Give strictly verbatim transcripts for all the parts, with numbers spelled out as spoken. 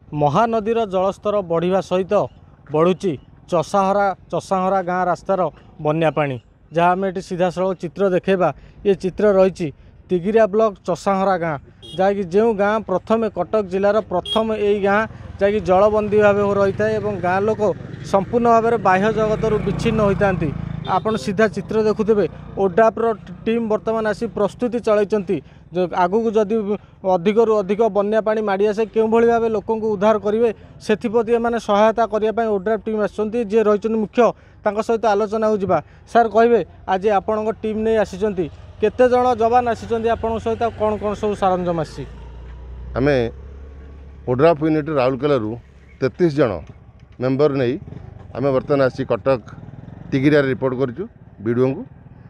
महानदीर जलस्तर बढ़िया सहित बढ़ुची चषाहरा चषाहरा गाँ रास्तार बन्या पानी जहाँ आम ये सीधा सड़क चित्र देखा। ये चित्र रही तिगिरिया ब्लॉक चषाहरा गाँ जहाँकि जो गाँ प्रथम कटक जिलार प्रथम यही गाँ जहाँकि जलबंदी भाव रही है। गाँ लोक संपूर्ण भाव में बाह्य जगत विच्छिन्न होता आपण सीधा चित्र देखुथे। ओडाप्र टीम बर्तमान आसी प्रस्तुति चलती आगू जदि अधिक रु अधिक बन्या पानी माड़ी आसे क्यों भाव लोक को उद्धार करेंगे से मैंने सहायता करने ओडाप टीम आसुँच जी रही मुख्य तांको सहित आलोचना हो। सार कहे आज आपण टीम नहीं आसी केते जन जवान आसी आपण सहित कौन कौन सब सारंजम आसी आम ओडाप यूनिट राउरकेला तैंतीस जन मेंबर नहीं आम बर्तमान आसी कटक तिगिरिया रिपोर्ट करूँ वीडियो को।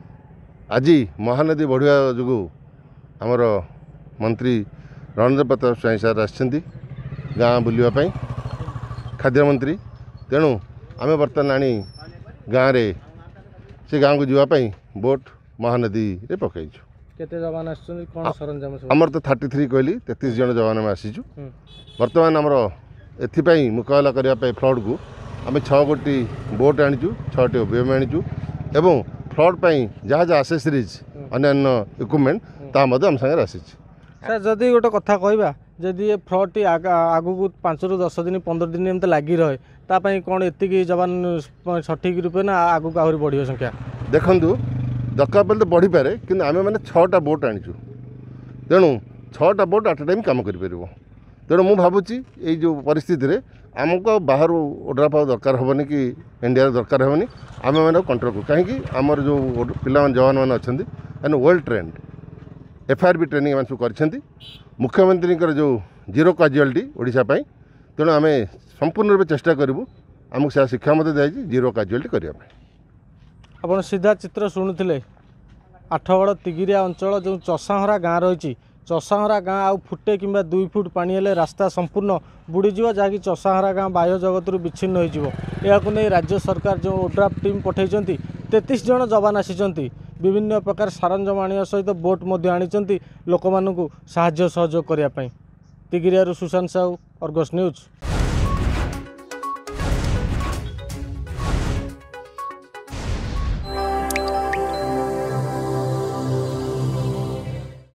आज महानदी बढ़िया जो आमर मंत्री रणेंद्र प्रताप स्वाई सार आसछन्ती गाँ बुलवाई खाद्य मंत्री तेणु आम बर्तमान आनी गाँव रे से गाँव को जावाई बोट महानदी रे पकईचु। केते जवान आछन कोन सरंजाम सब हमर तो थर्टी थ्री कहली तैंतीस जन जवान में आसीचु। बर्तमान आमर एथिपाई मुकाबला करने फ्लड को आम छः गोटी बोट आनीचु छटी ओबीएम आनीचु एवं फ्लड पाई जहाँ जहाँ आसेसरीज अन्य इक्विपमेंट ता मध्य आम सागर आसी। सर जदि गोटे कथा कहवा जदि ये फ्लड टी आगू को पांच रु दस दिन पंद्रह दिन एमती लगी रहे तापाई कौन एतिकी जवान सठिक रूपे ना आगू आहरी बढ़ संख्या देखु दरकार पड़े तो बढ़ी पारे कि आम मैंने छटा बोट आनीचु तेणु छटा बोट आट टाइम कम कर तेणु मु भावुची ये जो परिस्थिति रे आमको बाहर ओड्राफ दरकार हेनी कि इंडिया दरकार हेनी आम मैंने कंट्रोल करूँ कहीं आमर जो पिला जवान मैंने अच्छा मैंने वेल ट्रेंड एफआईआर भी ट्रेनिंग मैंने सब कर मुख्यमंत्री जो जीरो काजुआलिटी ओडिशा तेणु आम संपूर्ण रूप चेष्टा करूँ आमको से शिक्षा मत दी जीरो काजुआलिटी करने। आप सीधा चित्र शुणुते आठगड़ तिगिरिया अंचल जो चषाहरा गाँ रही चषाहरा गाँ आउ फुटे कि दुई फुट पानी हेले रास्ता संपूर्ण बुड़ीज जहाँकि चषाहरा गाँ बाह्य जगत विच्छिन्न हो राज्य सरकार जो ओड्राफ टीम पठे तैंतीस जन जवान आसी विभिन्न प्रकार सारंजम आने सहित बोट आनी लोक मानू साहाय्य सहयोग करने। Tigiria Sushant Sahu, Argus news.